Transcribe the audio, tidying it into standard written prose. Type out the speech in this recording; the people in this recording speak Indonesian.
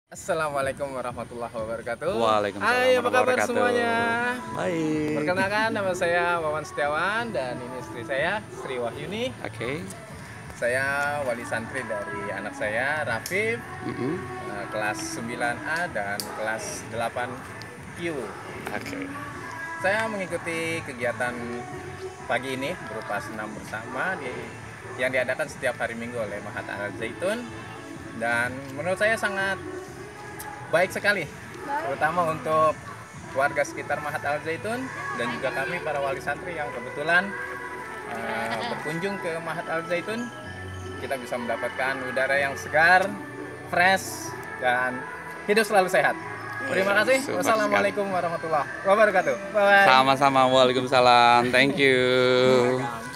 Assalamualaikum warahmatullahi wabarakatuh. Waalaikumsalam Hai, apa kabar warahmatullahi semuanya? wabarakatuh. Baik. Perkenalkan, nama saya Wawan Setiawan dan ini istri saya, Sri Wahyuni. Oke. Saya wali santri dari anak saya, Rafif, Mm-mm. kelas 9A dan kelas 8Q. Oke. Saya mengikuti kegiatan pagi ini berupa senam bersama yang diadakan setiap hari Minggu oleh Mahat Al Zaitun, dan menurut saya sangat baik sekali, terutama untuk warga sekitar Mahat Al Zaitun dan juga kami para wali santri yang kebetulan berkunjung ke Mahat Al Zaitun. Kita bisa mendapatkan udara yang segar, fresh, dan hidup selalu sehat. Terima kasih. Super Wassalamualaikum warahmatullahi wabarakatuh. Bye. Sama-sama. Waalaikumsalam. Thank you.